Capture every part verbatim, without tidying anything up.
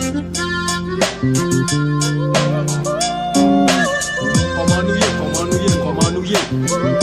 Comment nous y est, comment nous y est, comment nous y est.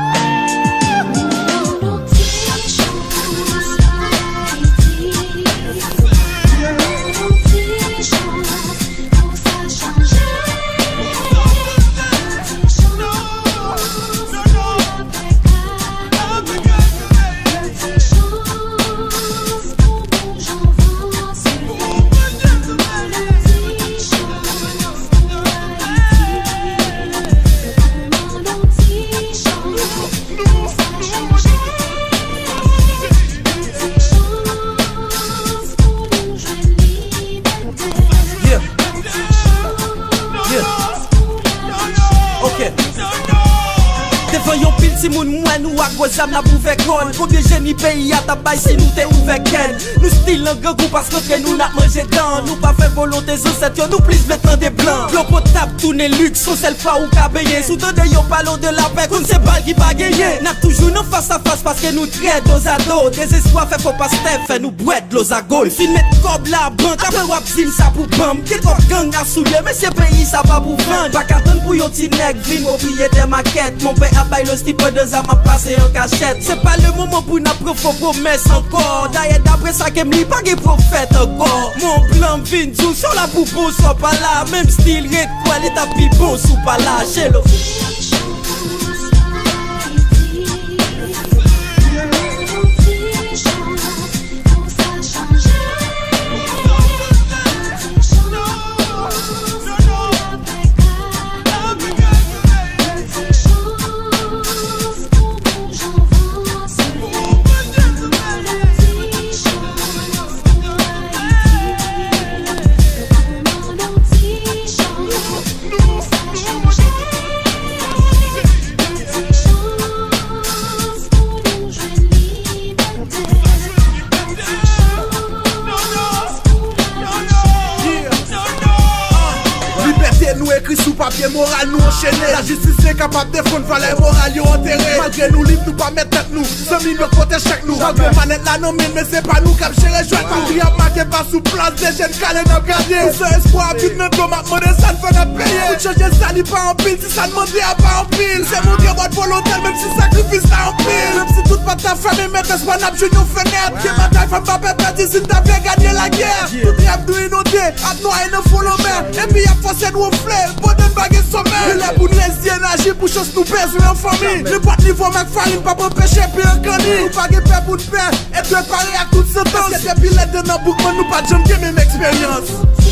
Si moun mwen nou ak gozam la pouve kon combien génie pays à tabay si nous t'es ouvert ken nous style en gangou parce que nous n'a mangé dans nous pas fait volonté sous cette nous plus maintenant des blancs l'eau potable tourner luxe son seul pas ou cabeye sous de yo parlons de la paix comme c'est pas qui pas gagner n'a toujours non face à face parce que nous traite dos à dos désespoir fait faut pas step fait nous boîte l'os à gauche fin mettre cob la banque après wap zim ça pour bam qui trop gang à souiller mais c'est pays ça pas pour vendre pas qu'attendre pour yon petit nèg vin oublier des maquettes mon père a bail le style deux ans m'a passé en cachette. C'est pas le moment pour n'a pas faux promesse encore. D'ailleurs d'après ça qu'elle me pas de prophète encore. Mon plan vin tout sur la boubou soit pas là. Même style red quoi les tapis bon sous pas là. Chez le nous écrit sous papier moral nous enchaîner. La justice est capable de défendre valeur morale yo enterré. Malgré nous libres nous pas mettre tête nous. Semi nous côté chaque nous. Malgré manette la non mais c'est pas nous qui gérer joindre nous. Rien marqué pas sous place des jeunes calés dans garder. Tout ce espoir vite notre tomate monnaie ça ne fait pas payer. Pour changer ça n'est pas en pile si ça demande à pas en pile. C'est montrer votre volonté même si sacrifice ça en pile. Même si toute pas ta famille met espoir n'a plus nous fenêtre. Qui bataille femme pas perdre si t'as bien gagné la guerre. Tout rêve nous inondé, à nous et nous follow mer. Et puis y a forcé nous fleurs. Bonne bague sommeil. Il est pour nous laisser énergie pour chose nous pèse en famille. Le pas de niveau mec farine pas pour pêcher puis un cani. Nous pas de paix pour de paix et préparer à toute ce temps. C'est des billets de nos boucles nous pas de jambes qui même expérience.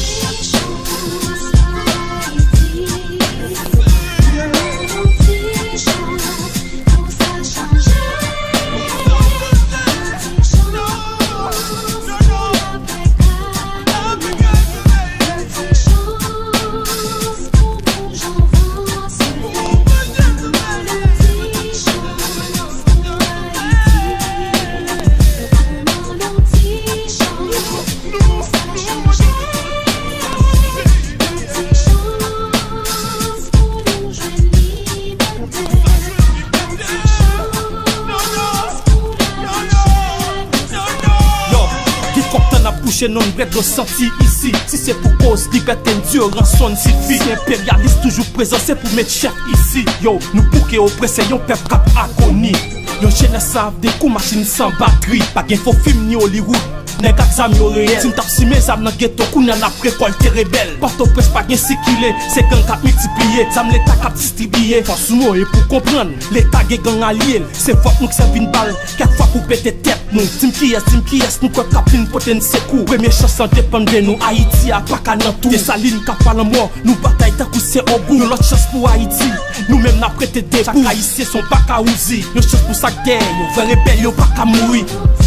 Boucher non bref de senti ici. Si c'est pour cause liberté endurance son suffit. Si impérialiste toujours présent c'est pour mettre chef ici. Yo, nous bouquer oppressé yon peuple cap agonie. Yon chaîne savent des coups machine sans batterie. Pas gain faux film ni Hollywood. Nèg ak zam yo réel. Si m'tap si mes âmes dans ghetto kou nan après récolte rebelle. Porte au presse pas gain sikile, c'est gang k'ap multiplier. Zam l'état k'ap distribuer. Force nous et pour comprendre, l'état gen gang allié. C'est fort nous qui servi une balle, quatre fois pour péter tête nous. Tim qui est, tim qui est, nous quoi capine poten secours. Première chance en dépend de nous. Haïti a pas qu'à nan tout. Des salines k'ap parle mort, nous bataille ta coup c'est au bout. Nous l'autre chance pour Haïti. Nous même n'a prêté des chaque haïtien sont pas qu'à ouzi. Nos chance pour sa guerre, nous vrai rebelle yo pas qu'à mourir.